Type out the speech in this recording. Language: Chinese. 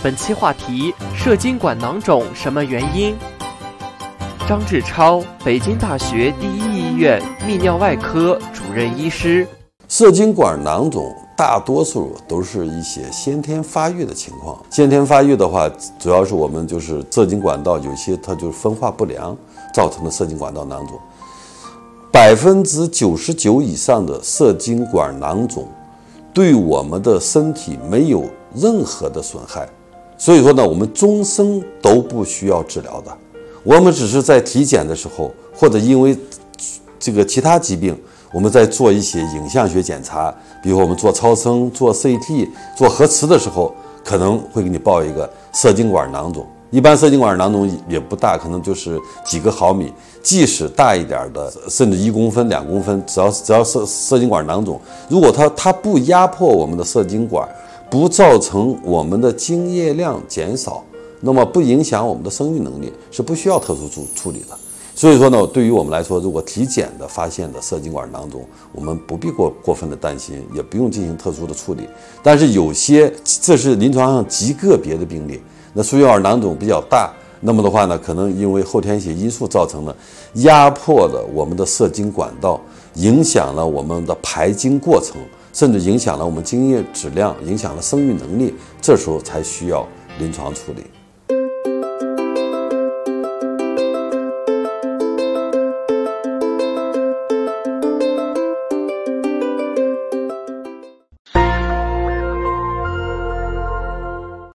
本期话题：射精管囊肿什么原因？张志超，北京大学第一医院泌尿外科主任医师。 射精管囊肿大多数都是一些先天发育的情况。先天发育的话，主要是我们就是射精管道有些它就是分化不良造成的射精管道囊肿。99%以上的射精管囊肿对我们的身体没有任何的损害，所以说呢，我们终生都不需要治疗的。我们只是在体检的时候，或者因为这个其他疾病，我们在做一些影像学检查，比如我们做超声、做 CT、做核磁的时候，可能会给你报一个射精管囊肿。一般射精管囊肿也不大，可能就是几个毫米。即使大一点的，甚至1公分、2公分，只要射精管囊肿，如果它不压迫我们的射精管，不造成我们的精液量减少，那么不影响我们的生育能力，是不需要特殊处理的。所以说呢，对于我们来说，如果体检的发现的射精管囊肿，我们不必过分的担心，也不用进行特殊的处理。但是有些，这是临床上极个别的病例，那输精管囊肿比较大，那么的话呢，可能因为后天一些因素造成的压迫了我们的射精管道，影响了我们的排精过程，甚至影响了我们精液质量，影响了生育能力，这时候才需要临床处理。